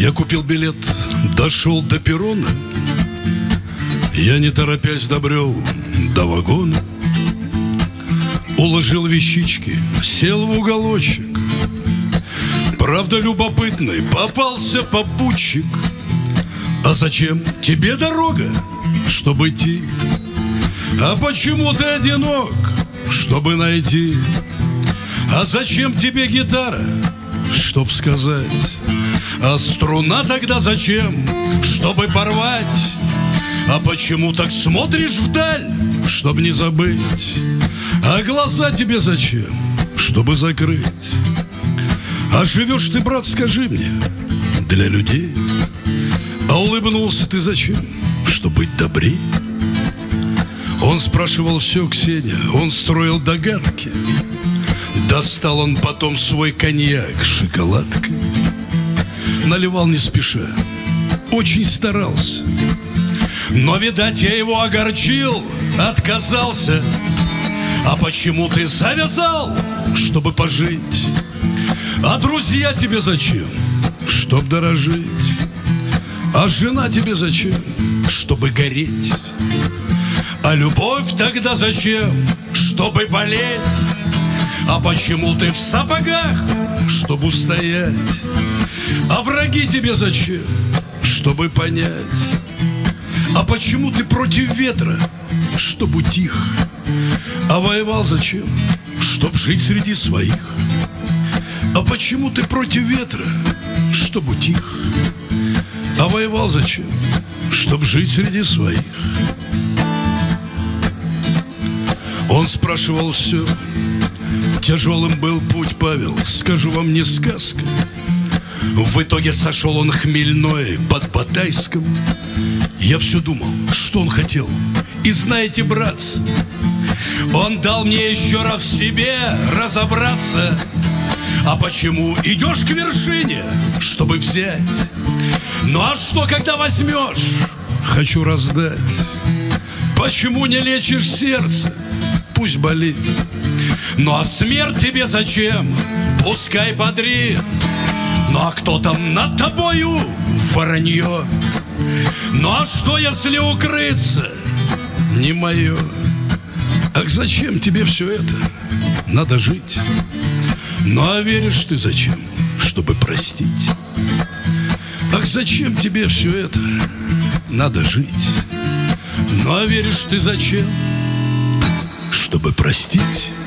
Я купил билет, дошел до перрона. Я, не торопясь, добрел до вагона. Уложил вещички, сел в уголочек. Правда, любопытный попался попутчик. А зачем тебе дорога, чтобы идти? А почему ты одинок, чтобы найти? А зачем тебе гитара, чтоб сказать? А струна тогда зачем, чтобы порвать? А почему так смотришь вдаль, чтоб не забыть? А глаза тебе зачем, чтобы закрыть? А живешь ты, брат, скажи мне, для людей? А улыбнулся ты зачем, чтоб быть добрей? Он спрашивал все, Ксения, он строил догадки. Достал он потом свой коньяк шоколадкой. Наливал не спеша, очень старался. Но, видать, я его огорчил, отказался. А почему ты завязал, чтобы пожить? А друзья тебе зачем, чтоб дорожить? А жена тебе зачем, чтобы гореть? А любовь тогда зачем, чтобы болеть? А почему ты в сапогах, чтобы устоять? А враги тебе зачем, чтобы понять? А почему ты против ветра, чтобы утих? А воевал зачем, чтоб жить среди своих? А почему ты против ветра, чтобы утих? А воевал зачем, чтоб жить среди своих? Он спрашивал все. Тяжелым был путь, Павел, скажу вам, не сказка. В итоге сошел он хмельной под Батайском. Я все думал, что он хотел. И знаете, братцы, он дал мне еще раз в себе разобраться. А почему идешь к вершине, чтобы взять? Ну а что, когда возьмешь? Хочу раздать. Почему не лечишь сердце? Пусть болит. Ну а смерть тебе зачем? Пускай бодрит. Ну а кто там над тобою? Воронье. Ну а что, если укрыться? Не мое. Ах, зачем тебе все это? Надо жить. Ну а веришь ты зачем? Чтобы простить. Ах, зачем тебе все это? Надо жить. Ну а веришь ты зачем? Чтобы простить.